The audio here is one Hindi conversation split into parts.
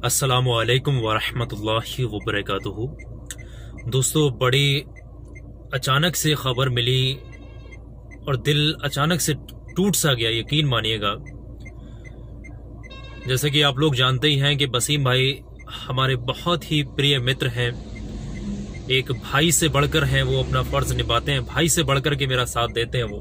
अस्सलामुअलैकुम वरहमतुल्लाहि वबरकातुहू। दोस्तों, बड़ी अचानक से खबर मिली और दिल अचानक से टूट सा गया, यकीन मानिएगा। जैसे कि आप लोग जानते ही हैं कि वसीम भाई हमारे बहुत ही प्रिय मित्र हैं, एक भाई से बढ़कर हैं। वो अपना फर्ज निभाते हैं, भाई से बढ़कर के मेरा साथ देते हैं वो।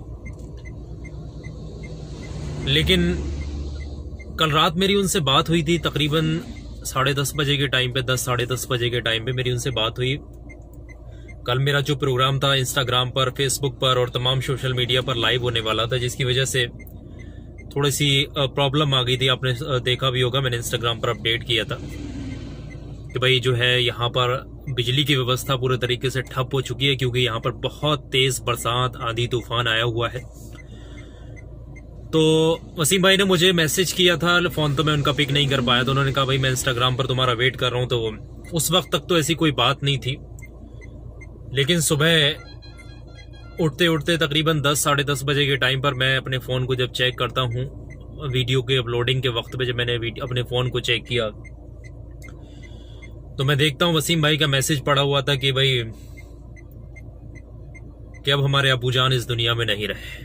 लेकिन कल रात मेरी उनसे बात हुई थी, तकरीबन 10:30 बजे के टाइम पे, 10-10:30 बजे के टाइम पे मेरी उनसे बात हुई। कल मेरा जो प्रोग्राम था इंस्टाग्राम पर, फेसबुक पर और तमाम सोशल मीडिया पर लाइव होने वाला था, जिसकी वजह से थोड़ी सी प्रॉब्लम आ गई थी। आपने देखा भी होगा, मैंने इंस्टाग्राम पर अपडेट किया था कि भाई जो है यहाँ पर बिजली की व्यवस्था पूरे तरीके से ठप हो चुकी है, क्योंकि यहाँ पर बहुत तेज बरसात, आंधी तूफान आया हुआ है। तो वसीम भाई ने मुझे मैसेज किया था, फोन तो मैं उनका पिक नहीं कर पाया, तो उन्होंने कहा भाई मैं इंस्टाग्राम पर तुम्हारा वेट कर रहा हूं। तो उस वक्त तक तो ऐसी कोई बात नहीं थी, लेकिन सुबह उठते उठते तकरीबन 10-10:30 बजे के टाइम पर मैं अपने फोन को जब चेक करता हूं, वीडियो के अपलोडिंग के वक्त पे जब मैंने अपने फोन को चेक किया, तो मैं देखता हूं वसीम भाई का मैसेज पड़ा हुआ था कि भाई कि अब हमारे अबूजान इस दुनिया में नहीं रहे।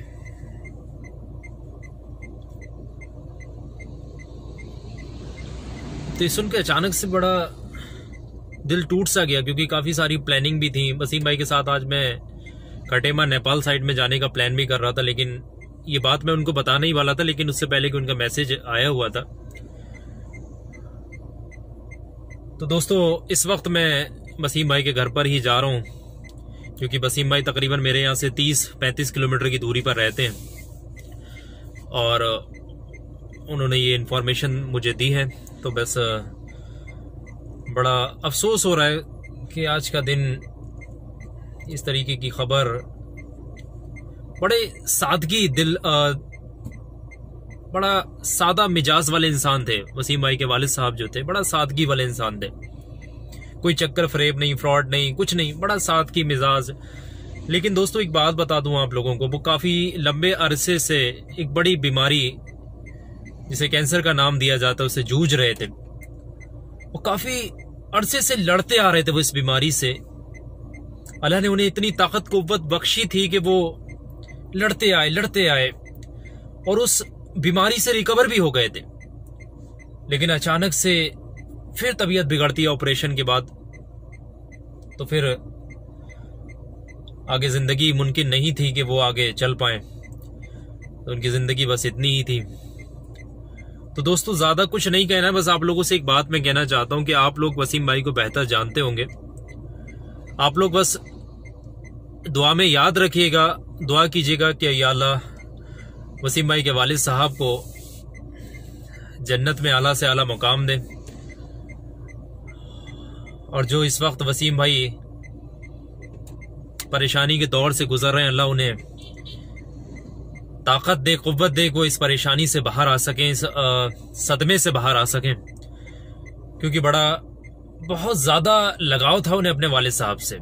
तो सुन के अचानक से बड़ा दिल टूट सा गया, क्योंकि काफी सारी प्लानिंग भी थी। वसीम भाई के साथ आज मैं कटेमा नेपाल साइड में जाने का प्लान भी कर रहा था, लेकिन ये बात मैं उनको बताने ही वाला था, लेकिन उससे पहले कि उनका मैसेज आया हुआ था। तो दोस्तों, इस वक्त मैं वसीम भाई के घर पर ही जा रहा हूं, क्योंकि वसीम भाई तकरीबन मेरे यहाँ से 30-35 किलोमीटर की दूरी पर रहते हैं और उन्होंने ये इन्फॉर्मेशन मुझे दी है। तो बस बड़ा अफसोस हो रहा है कि आज का दिन इस तरीके की खबर, बड़े सादगी दिल, बड़ा सादा मिजाज वाले इंसान थे वसीम भाई के वालिद साहब जो थे, बड़ा सादगी वाले इंसान थे। कोई चक्कर फरेब नहीं, फ्रॉड नहीं, कुछ नहीं, बड़ा सादगी मिजाज। लेकिन दोस्तों एक बात बता दूं आप लोगों को, वो काफी लंबे अरसे से एक बड़ी बीमारी जिसे कैंसर का नाम दिया जाता है उससे जूझ रहे थे। वो काफी अरसे से लड़ते आ रहे थे वो इस बीमारी से। अल्लाह ने उन्हें इतनी ताकत कुव्वत बख्शी थी कि वो लड़ते आए और उस बीमारी से रिकवर भी हो गए थे। लेकिन अचानक से फिर तबीयत बिगड़ती है ऑपरेशन के बाद, तो फिर आगे जिंदगी मुमकिन नहीं थी कि वो आगे चल पाए, तो उनकी जिंदगी बस इतनी ही थी। तो दोस्तों ज्यादा कुछ नहीं कहना है, बस आप लोगों से एक बात मैं कहना चाहता हूं कि आप लोग वसीम भाई को बेहतर जानते होंगे। आप लोग बस दुआ में याद रखिएगा, दुआ कीजिएगा कि या अल्लाह वसीम भाई के वालिद साहब को जन्नत में आला से आला मुकाम दे। और जो इस वक्त वसीम भाई परेशानी के दौर से गुजर रहे हैं, अल्लाह उन्हें ताकत दे, कुव्वत दे, को इस परेशानी से बाहर आ सकें, इस सदमे से बाहर आ सकें। क्योंकि बहुत ज्यादा लगाव था उन्हें अपने वालिद साहब से।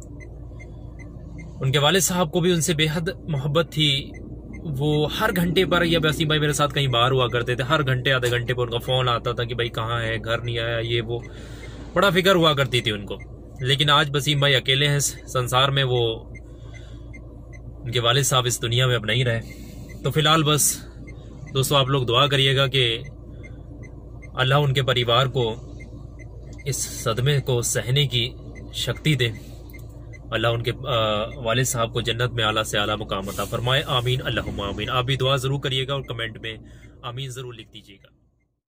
उनके वालिद साहब को भी उनसे बेहद मोहब्बत थी। वो हर घंटे पर, या वसीम भाई मेरे साथ कहीं बाहर हुआ करते थे, हर घंटे आधे घंटे पर उनका फोन आता था कि भाई कहाँ है, घर नहीं आया, ये वो, बड़ा फिक्र हुआ करती थी उनको। लेकिन आज वसीम भाई अकेले हैं संसार में, वो उनके वालिद साहब इस दुनिया में अब नहीं रहे। तो फिलहाल बस दोस्तों आप लोग दुआ करिएगा कि अल्लाह उनके परिवार को इस सदमे को सहने की शक्ति दे। अल्लाह उनके वालिद साहब को जन्नत में आला से आला मुकाम अता फरमाए। आमीन, अल्लाहुम्मा आमीन। आप भी दुआ जरूर करिएगा और कमेंट में आमीन जरूर लिख दीजिएगा।